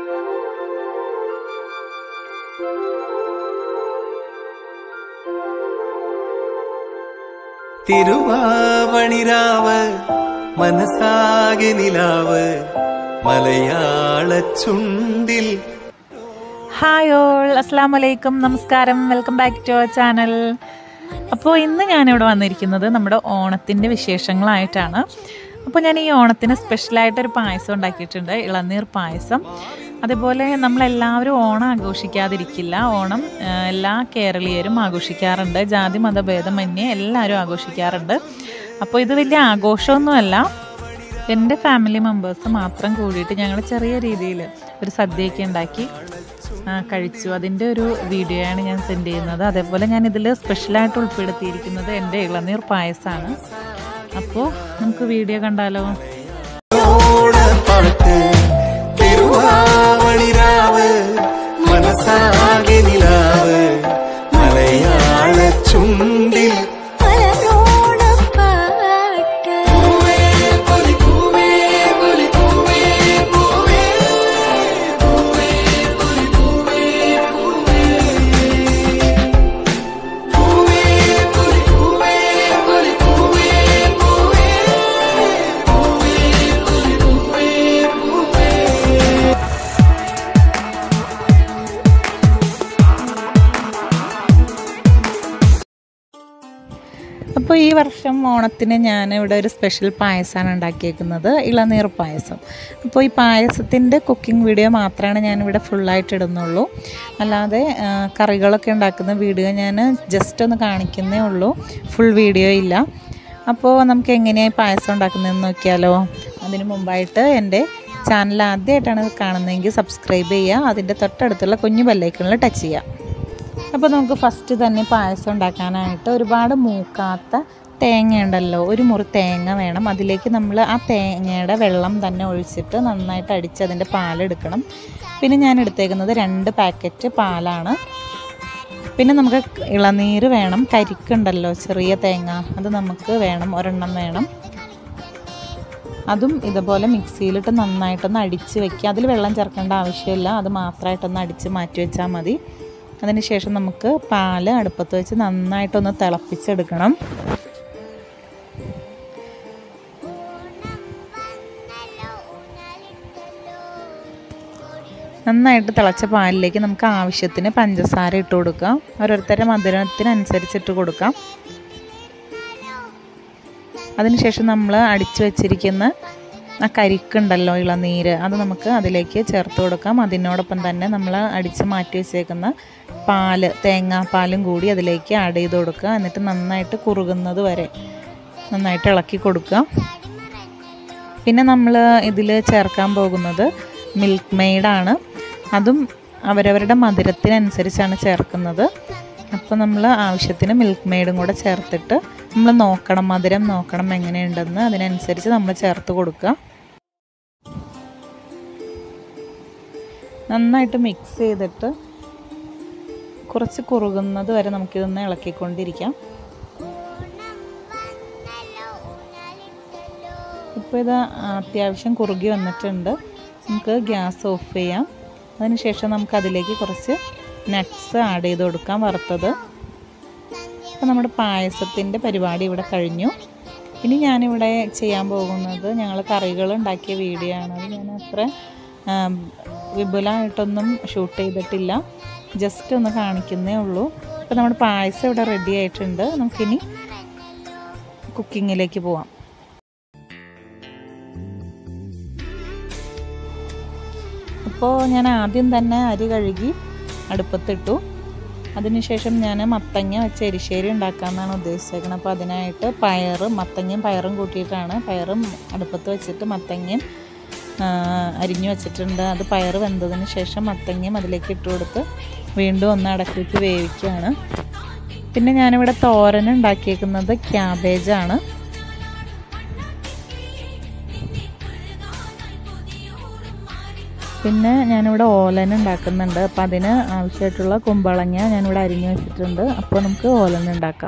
തിരുവാവണിരാവ് മനസാകെ നിലാവ് മലയാള ചുണ്ടിൽ. Hi all, അസ്സാം വലൈക്കും, നമസ്കാരം, welcome back to our channel. അപ്പോൾ ഇന്ന് ഞാനിവിടെ വന്നിരിക്കുന്നത് നമ്മുടെ ഓണത്തിൻ്റെ വിശേഷങ്ങളായിട്ടാണ്. അപ്പോൾ ഞാൻ ഈ ഓണത്തിന് സ്പെഷ്യലായിട്ടൊരു പായസം ഉണ്ടാക്കിയിട്ടുണ്ട്, ഇളനീർ പായസം. അതേപോലെ നമ്മളെല്ലാവരും ഓണം ആഘോഷിക്കാതിരിക്കില്ല. ഓണം എല്ലാ കേരളീയരും ആഘോഷിക്കാറുണ്ട്, ജാതി മതഭേദമന്യേ എല്ലാവരും ആഘോഷിക്കാറുണ്ട്. അപ്പോൾ ഇത് വലിയ ആഘോഷമൊന്നുമല്ല, എൻ്റെ ഫാമിലി മെമ്പേഴ്സ് മാത്രം കൂടിയിട്ട് ഞങ്ങൾ ചെറിയ രീതിയിൽ ഒരു സദ്യയൊക്കെ ഉണ്ടാക്കി കഴിച്ചു. അതിൻ്റെ ഒരു വീഡിയോയാണ് ഞാൻ സെൻഡ് ചെയ്യുന്നത്. അതേപോലെ ഞാൻ ഇതിൽ സ്പെഷ്യലായിട്ട് ഉൾപ്പെടുത്തിയിരിക്കുന്നത് എൻ്റെ ഇളനീർ പായസമാണ്. അപ്പോൾ നമുക്ക് വീഡിയോ കണ്ടാലോ. തിരുവാവണിരാവ് മനസാകെ നിലാവ് മലയാള ചുണ്ടിൽ. അപ്പോൾ ഈ വർഷം ഓണത്തിന് ഞാൻ ഇവിടെ ഒരു സ്പെഷ്യൽ പായസമാണ് ഉണ്ടാക്കിയേക്കുന്നത്, ഇളനീർ പായസം. അപ്പോൾ ഈ പായസത്തിൻ്റെ കുക്കിംഗ് വീഡിയോ മാത്രമാണ് ഞാനിവിടെ ഫുള്ളായിട്ട് ഇടുന്നുള്ളൂ. അല്ലാതെ കറികളൊക്കെ ഉണ്ടാക്കുന്ന വീഡിയോ ഞാൻ ജസ്റ്റ് ഒന്ന് കാണിക്കുന്നേ ഉള്ളൂ, ഫുൾ വീഡിയോ ഇല്ല. അപ്പോൾ നമുക്ക് എങ്ങനെയാണ് പായസം ഉണ്ടാക്കുന്നതെന്ന് നോക്കിയാലോ. അതിന് മുമ്പായിട്ട് എൻ്റെ ചാനൽ ആദ്യമായിട്ടാണ് കാണുന്നതെങ്കിൽ സബ്സ്ക്രൈബ് ചെയ്യുക, അതിൻ്റെ തൊട്ടടുത്തുള്ള കുഞ്ഞു ബെല്ലൈക്കണിൽ ടച്ച് ചെയ്യുക. അപ്പോൾ നമുക്ക് ഫസ്റ്റ് തന്നെ പായസം ഉണ്ടാക്കാനായിട്ട് ഒരുപാട് മൂക്കാത്ത തേങ്ങ ഉണ്ടല്ലോ, ഒരു മുറി തേങ്ങ വേണം. അതിലേക്ക് നമ്മൾ ആ തേങ്ങയുടെ വെള്ളം തന്നെ ഒഴിച്ചിട്ട് നന്നായിട്ട് അടിച്ച് അതിൻ്റെ പാലെടുക്കണം. പിന്നെ ഞാൻ എടുത്തേക്കുന്നത് 2 പാക്കറ്റ് പാലാണ്. പിന്നെ നമുക്ക് ഇളനീര് വേണം, കരിക്കുണ്ടല്ലോ ചെറിയ തേങ്ങ, അത് നമുക്ക് വേണം, ഒരെണ്ണം വേണം. അതും ഇതുപോലെ മിക്സിയിലിട്ട് നന്നായിട്ടൊന്ന് അടിച്ച് വെക്കുക. അതിൽ വെള്ളം ചേർക്കേണ്ട ആവശ്യമില്ല, അത് മാത്രമായിട്ടൊന്ന് അടിച്ച് മാറ്റി വെച്ചാൽ മതി. അതിനുശേഷം നമുക്ക് പാല് അടുപ്പത്ത് വെച്ച് നന്നായിട്ടൊന്ന് തിളപ്പിച്ചെടുക്കണം. നന്നായിട്ട് തിളച്ച പാലിലേക്ക് നമുക്ക് ആവശ്യത്തിന് പഞ്ചസാര ഇട്ട് കൊടുക്കാം. ഓരോരുത്തരുടെ മധുരത്തിനനുസരിച്ചിട്ട് കൊടുക്കാം. അതിനുശേഷം നമ്മൾ അടിച്ചു വച്ചിരിക്കുന്ന ആ കരിക്കുണ്ടല്ലോ ഇളനീര്, അത് നമുക്ക് അതിലേക്ക് ചേർത്ത് കൊടുക്കാം. അതിനോടൊപ്പം തന്നെ നമ്മൾ അടിച്ച് മാറ്റി വെച്ചേക്കുന്ന പാല്, തേങ്ങാപ്പാലും കൂടി അതിലേക്ക് ആഡ് ചെയ്ത് കൊടുക്കുക. എന്നിട്ട് നന്നായിട്ട് കുറുകുന്നത് വരെ നന്നായിട്ട് ഇളക്കി കൊടുക്കുക. പിന്നെ നമ്മൾ ഇതിൽ ചേർക്കാൻ പോകുന്നത് മിൽക്ക് മെയ്ഡാണ്. അതും അവരവരുടെ മധുരത്തിനനുസരിച്ചാണ് ചേർക്കുന്നത്. അപ്പോൾ നമ്മൾ ആവശ്യത്തിന് മിൽക്ക് മെയ്ഡും കൂടെ ചേർത്തിട്ട് നമ്മൾ നോക്കണം, മധുരം നോക്കണം എങ്ങനെയുണ്ടെന്ന്, അതിനനുസരിച്ച് നമ്മൾ ചേർത്ത് കൊടുക്കുക. നന്നായിട്ട് മിക്സ് ചെയ്തിട്ട് കുറച്ച് കുറുകുന്നത് വരെ നമുക്കിതൊന്ന് ഇളക്കിക്കൊണ്ടിരിക്കാം. ഇപ്പോൾ ഇത് അത്യാവശ്യം കുറുകി വന്നിട്ടുണ്ട്. നമുക്ക് ഗ്യാസ് ഓഫ് ചെയ്യാം. അതിനുശേഷം നമുക്ക് അതിലേക്ക് കുറച്ച് നട്ട്സ് ആഡ് ചെയ്ത് കൊടുക്കാം, വറുത്തത്. അപ്പോൾ നമ്മുടെ പായസത്തിൻ്റെ പരിപാടി ഇവിടെ കഴിഞ്ഞു. ഇനി ഞാനിവിടെ ചെയ്യാൻ പോകുന്നത് ഞങ്ങൾ കറികൾ ഉണ്ടാക്കിയ വീഡിയോ ആണ്. അത് ഞാൻ അത്ര വിപുലമായിട്ടൊന്നും ഷൂട്ട് ചെയ്തിട്ടില്ല, ജസ്റ്റ് ഒന്ന് കാണിക്കുന്നേ ഉള്ളൂ. അപ്പോൾ നമ്മുടെ പായസം ഇവിടെ റെഡി ആയിട്ടുണ്ട്. നമുക്കിനി കുക്കിങ്ങിലേക്ക് പോവാം. അപ്പോൾ ഞാൻ ആദ്യം തന്നെ അരി കഴുകി അടുപ്പത്തിട്ടു. അതിനുശേഷം ഞാൻ മത്തങ്ങ വെച്ച് എരിശ്ശേരി ഉണ്ടാക്കാമെന്നാണ് ഉദ്ദേശിച്ചേക്കുന്നത്. അപ്പോൾ അതിനായിട്ട് മത്തങ്ങയും പയറും കൂട്ടിയിട്ടാണ്. പയറും അടുപ്പത്ത് വെച്ചിട്ട് മത്തങ്ങയും അരിഞ്ഞു വെച്ചിട്ടുണ്ട്. അത് പയർ വെന്തതിന് ശേഷം മത്തങ്ങയും അതിലേക്ക് ഇട്ട് കൊടുത്ത് വീണ്ടും ഒന്ന് അടക്കിയിട്ട് വേവിക്കുകയാണ്. പിന്നെ ഞാനിവിടെ തോരൻ ഉണ്ടാക്കിയേക്കുന്നത് ക്യാബേജാണ്. പിന്നെ ഞാനിവിടെ ഓലൻ ഉണ്ടാക്കുന്നുണ്ട്. അപ്പോൾ അതിന് ആവശ്യമായിട്ടുള്ള കുമ്പളങ്ങ ഞാനിവിടെ അരിഞ്ഞു വെച്ചിട്ടുണ്ട്. അപ്പോൾ നമുക്ക് ഓലൻ ഉണ്ടാക്കാം.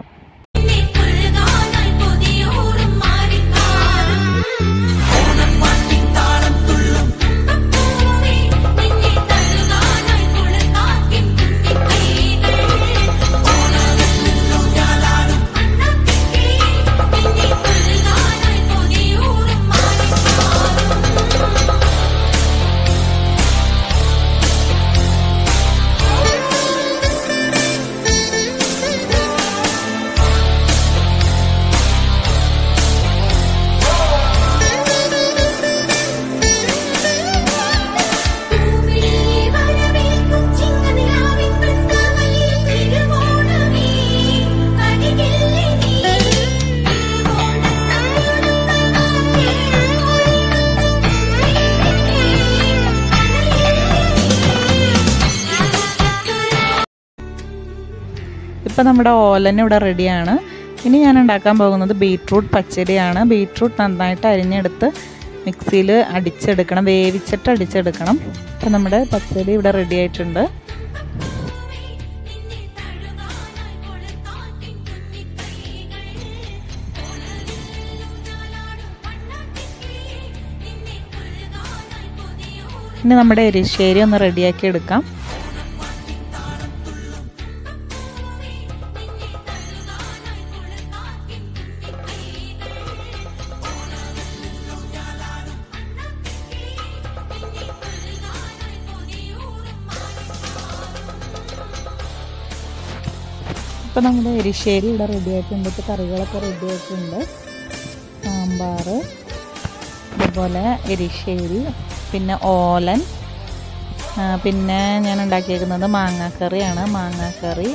ഇപ്പോൾ നമ്മുടെ ഓലൻ ഇവിടെ റെഡിയാണ്. ഇനി ഞാൻ ഉണ്ടാക്കാൻ പോകുന്നത് ബീട്രൂട്ട് പച്ചടിയാണ്. ബീട്രൂട്ട് നന്നായിട്ട് അരിഞ്ഞെടുത്ത് മിക്സിയിൽ അടിച്ചെടുക്കണം, വേവിച്ചിട്ട് അടിച്ചെടുക്കണം. അപ്പോൾ നമ്മുടെ പച്ചടി ഇവിടെ റെഡി ആയിട്ടുണ്ട്. ഇനി നമ്മുടെ എരിശ്ശേരി ഒന്ന് റെഡിയാക്കി എടുക്കാം. ഇപ്പോൾ നമ്മുടെ എരിശ്ശേരി ഇവിടെ റെഡിയായിട്ടുണ്ട്. ഇപ്പോൾ കറികളൊക്കെ റെഡിയായിട്ടുണ്ട്. സാമ്പാർ, അതുപോലെ എരിശ്ശേരി, പിന്നെ ഓലൻ, പിന്നെ ഞാൻ ഉണ്ടാക്കിയേക്കുന്നത് മാങ്ങാക്കറിയാണ്. മാങ്ങാക്കറി,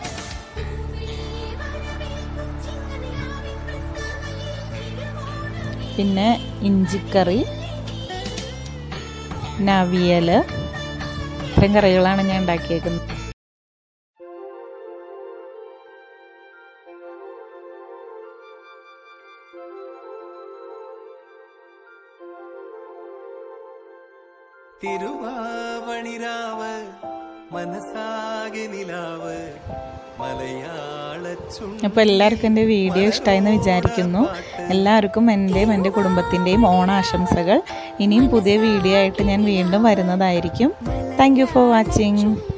പിന്നെ ഇഞ്ചിക്കറി, പിന്നെ അവിയൽ. ഇത്രയും കറികളാണ് ഞാൻ ഉണ്ടാക്കിയേക്കുന്നത്. തിരുവാവണിരാവ് മനസ്സാകെ നിലാവ് മലയാളച്ചുണ്ട്. അപ്പോൾ എല്ലാവർക്കും എൻ്റെ വീഡിയോ ഇഷ്ടമായെന്ന് വിചാരിക്കുന്നു. എല്ലാവർക്കും എൻ്റെയും എൻ്റെ കുടുംബത്തിൻ്റെയും ഓണാശംസകൾ. ഇനിയും പുതിയ വീഡിയോ ആയിട്ട് ഞാൻ വീണ്ടും വരുന്നതായിരിക്കും. Thank you for watching.